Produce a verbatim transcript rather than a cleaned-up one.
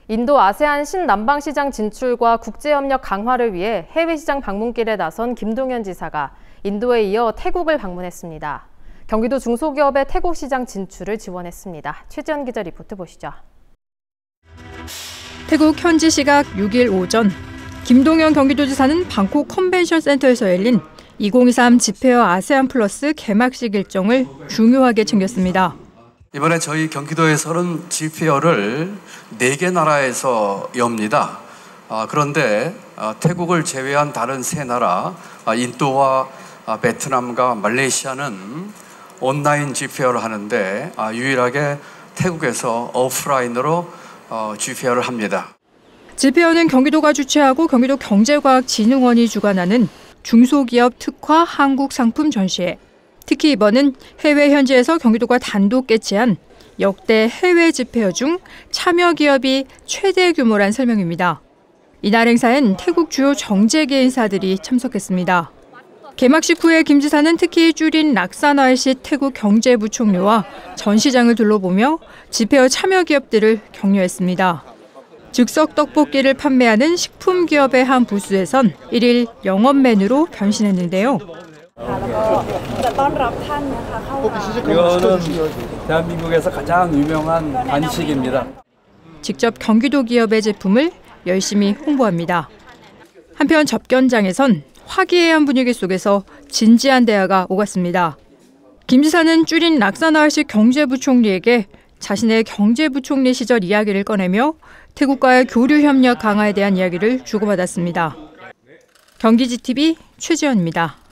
인도 아세안 신남방시장 진출과 국제협력 강화를 위해 해외 시장 방문길에 나선 김동연 지사가 인도에 이어 태국을 방문했습니다. 경기도 중소기업의 태국 시장 진출을 지원했습니다. 최지연 기자 리포트 보시죠. 태국 현지 시각 육 일 오전, 김동연 경기도지사는 방콕 컨벤션 센터에서 열린 이천이십삼 지페어 아세안 플러스 개막식 일정을 중요하게 챙겼습니다. 이번에 저희 경기도에서는 지페어를 네 개 나라에서 엽니다. 아, 그런데 아, 태국을 제외한 다른 세 나라, 아, 인도와 아, 베트남과 말레이시아는 온라인 지페어를 하는데 아, 유일하게 태국에서 오프라인으로 어, 지페어를 합니다. 지페어는 경기도가 주최하고 경기도 경제과학진흥원이 주관하는 중소기업 특화 한국 상품 전시회. 특히 이번은 해외 현지에서 경기도가 단독 개최한 역대 해외 지페어 중 참여 기업이 최대 규모란 설명입니다. 이날 행사엔 태국 주요 정재계 인사들이 참석했습니다. 개막식 후에 김 지사는 특히 쭈린 락사나얼시 태국 경제부총리와 전시장을 둘러보며 지페어 참여 기업들을 격려했습니다. 즉석 떡볶이를 판매하는 식품 기업의 한 부스에선 일일 영업맨으로 변신했는데요. 이거는 대한민국에서 가장 유명한 간식입니다. 직접 경기도 기업의 제품을 열심히 홍보합니다. 한편 접견장에선 화기애애한 분위기 속에서 진지한 대화가 오갔습니다. 김 지사는 쭈린 락사나얼시 경제부총리에게 자신의 경제부총리 시절 이야기를 꺼내며 태국과의 교류 협력 강화에 대한 이야기를 주고받았습니다. 경기지티비 최지연입니다.